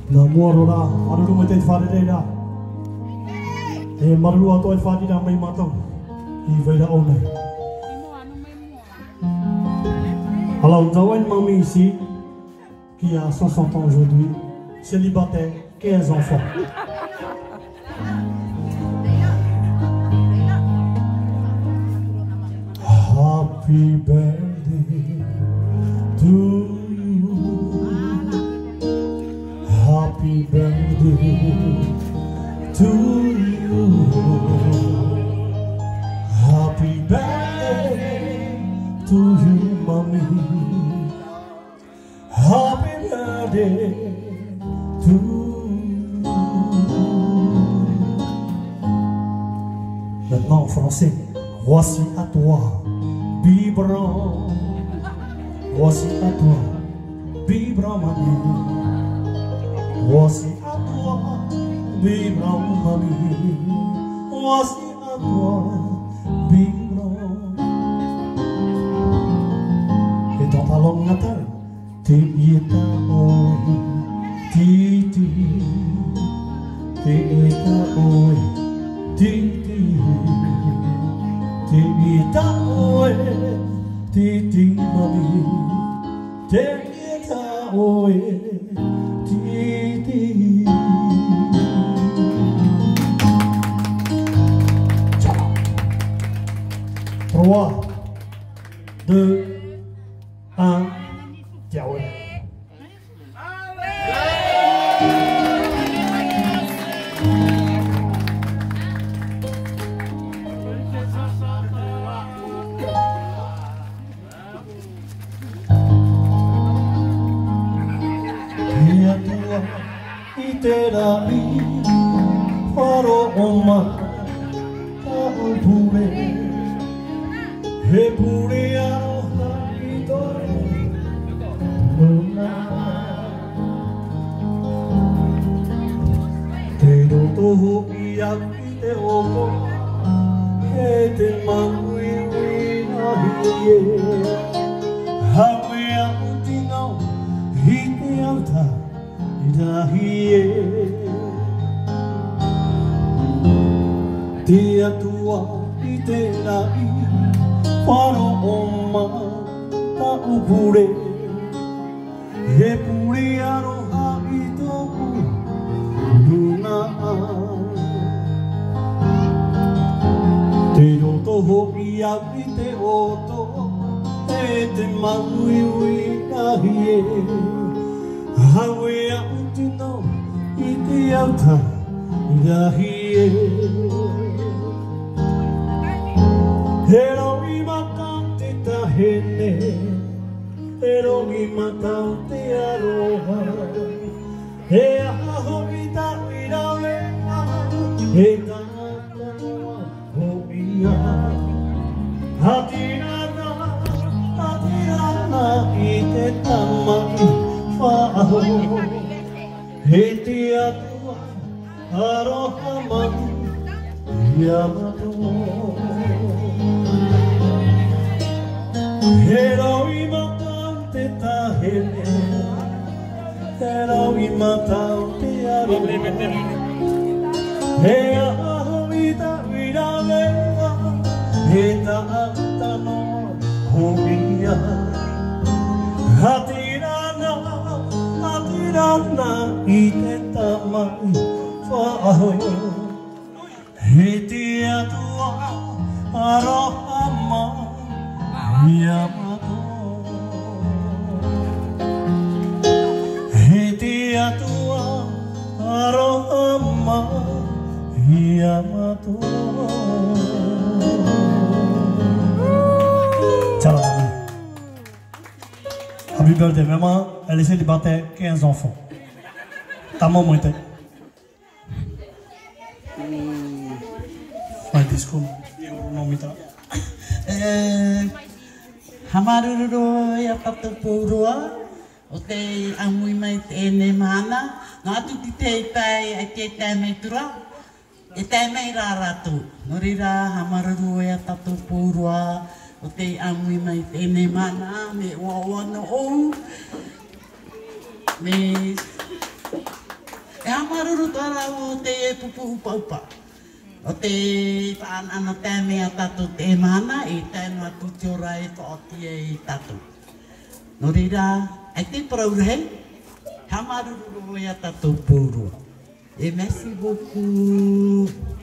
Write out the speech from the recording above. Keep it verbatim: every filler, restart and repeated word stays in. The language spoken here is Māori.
Na muarora, maruru mai te wharereira. E maruru ato e wharira mai matau. I veira au nei. Alors nous avons une mamie ici qui a soixante ans aujourd'hui, célibataire, quinze enfants. Happy birthday to you. Happy birthday to you. Happy birthday to you, mommy. Happy birthday to you. Maintenant en français, voici à toi, vibrant. Voici à toi, vibrant, mamie. Voici à toi, vibrant, mamie. Voici à toi, vibrant. Et dans ta langue natale, te ita oi, titi. Te ita oi, titi. Te ita oi, titi, mami. Te ita oi, titi. trois, deux, un, ciao. Iterai faro oma tau pure he pure aroha itore luna te roto ia te oko he te mangui wina hie hawe au tino hi te auta Hie te atua I te rai wharo oma ta upure he pure aroha I toku luna te roto hoki au I te oto e te maui ui na hie hawe au tino I te auta I hie He rongi matau te tahene He rongi matau te aroha He aho I taui rawea He tata noa hoia Hatirana, hatirana I te tamai whaaho He te atua aroha mani Yamato He roi matau te tahene He roi matau te aroha He aho I taui rawea He taata noa hoia Hatirana Hatirana I te tamai whaaho He te atua aroha mani Yamato He te atua aroha mani Yamato Ciao. Happy birthday, maman. Elle est célibataire, quinze enfants. Ta maman était. Fai disco, non mi tra. Hamaruru ia patupurua o te amui mai tēne mana. Nā atu ti te tai ai te tai mai tura. E tai mai rā rātu. Nori rā hamaruru ia patupurua o te amui mai tēne mana. Me ua ua no ou. Me E hamaruru tara o te e pupu upa upa. O te whaan ana te mea tatu te mana i tēnua tutiora e whaotia i tatu. No rira, ai te praurahei, hamaruru o ia tatu pūrua. E merci beaucoup.